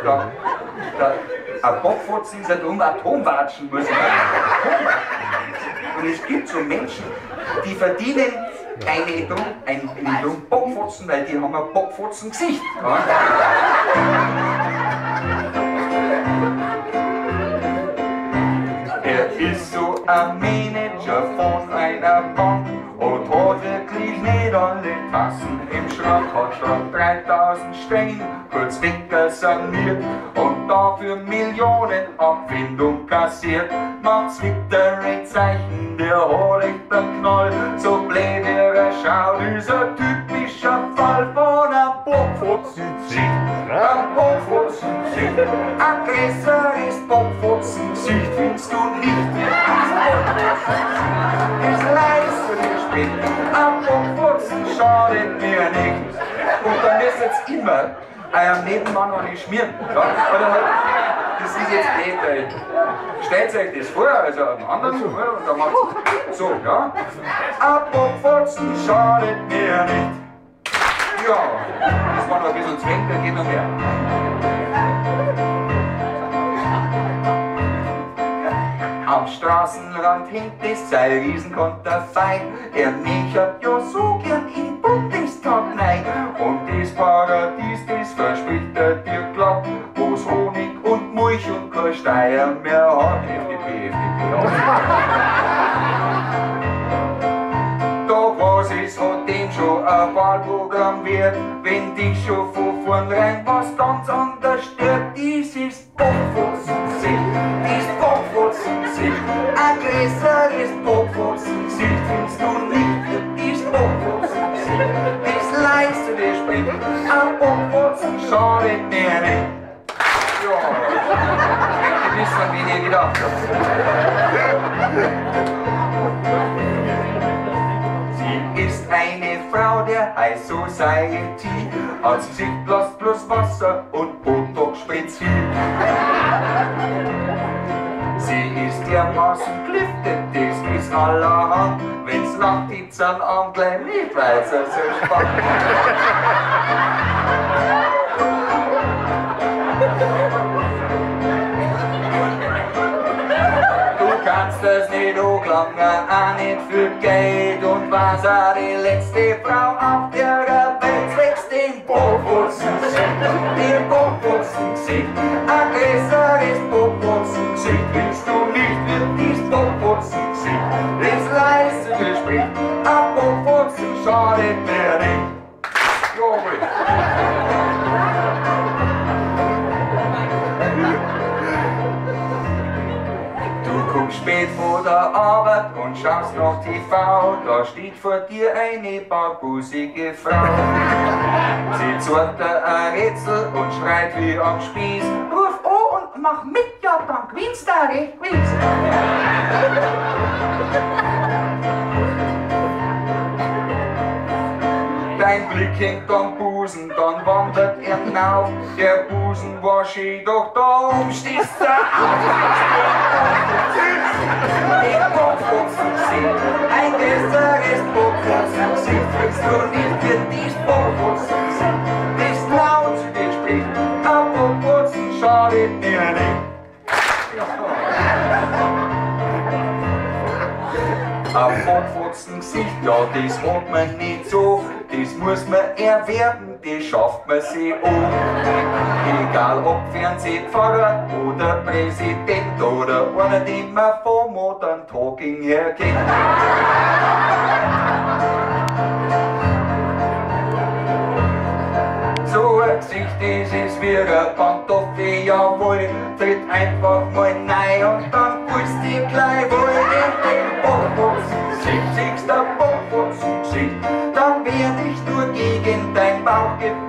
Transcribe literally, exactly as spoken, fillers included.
da, da, ein Bockfotzen ist ja dumm, Atomwatschen muss ich sagen. Und es gibt so Menschen, die verdienen eine Drum, ein Million Bockfotzen, weil die haben ein Bockfotzen-Gesicht. Ja? Er ist so ein Manager von einer Bank und hat wirklich nicht alle Tassen im Schrank, hat schon dreitausend Steine kurz wegsaniert und dafür Millionen Abfindung kassiert. Macht's mit der Zeichen, der hat echt einen Knall, so blöd er schaut, ist ein typischer Fall von einem Bockfotzen-Gesicht. Ein Bockfotzen-Gesicht, ein größeres Bockfotzen-Gesicht findest du nicht. Das leise dir spricht, ein Bockfotzen schadet mir nicht. Und dann müsst ihr jetzt immer eurem Nebenmann eine schmieren. Ja? Das ist jetzt nicht, äh, stellt euch das vor, also am anderen, und dann macht es so, ja. Ein Bockfotzen schadet mir nicht. Ja, das war noch ein bisschen Zwang, da geht noch mehr. Am Straßenrand hängt es sein Riesenkonterfei. Er mechert ja so gern in Bundestag rein. Und das Paradies, das verspricht er dir glatt, wo's Honig und Milch und kein Steier mehr hat. F D P, F D P. Da was ist, hat dem schon ein Wahlprogramm wert. Wenn dich schon von vornherein was ganz anders stört, dieses Bockfotzen-Gesicht, dieses Bockfotzen-Gesicht, ein größeres Bockfotzen-Gesicht findest du nicht, dieses Bockfotzen-Gesicht, das leise dir spricht, ein Bockfotzen schadet mir nicht. Ja, ich wissen, wie ich gedacht habe. Sie ist eine Frau der High Society, hat sie sich bloß plus Wasser und Botox spaziert. Sie ist dermaßen gliftet, das ist allerhand, wenn's lacht, gibt's am Arm gleich mit, weil's so spannend. Du kannst das nicht hochlangen, auch nicht für Geld, und was auch die letzte Frau auf der Welt wächst, den Bockfotzen-Gesicht, den Bockfotzen-Gesicht, ein größeres Bockfotzen-Gesicht willst du nicht, wird dies Bockfotzen-Gesicht, das leise dir spricht, ein Bockfotzen schadet mir nicht. Jawohl. Spät vor der Arbeit und schaust noch T V, da steht vor dir eine barbusige Frau. Sie zeigt dir ein Rätsel und schreit wie am Spieß: Ruf an und mach mit, ja, dann gewinnst du recht gewiss. Dein Blick hängt am Busen, dann wandert er hinauf. Der Busen war schön, doch da oben stehst du auf. Den Bockfotzen-Gesicht, ein größeres Bockfotzen-Gesicht kriegst du nicht für dies Bockfotzen-Gesicht. Das laut zu dir spricht, ein Bockfotzen schadet mir nicht. Ein Bockfotzen-Gesicht, ja, das hat man nicht so, das muss man erwerben, das schafft man sich um. Egal ob Fernsehpfarrer oder Präsident oder einer, den man vom Modern Talking her kennt. So ein Gesicht, das ist wie ein Pantoffel, jawohl, tritt einfach mal rein und dann pulst die gleich wohl in den Bockfotzen-Gesicht, siehst du ein Bockfotzen-Gesicht, dann werd ich nur gegen dein Bauch gepackt.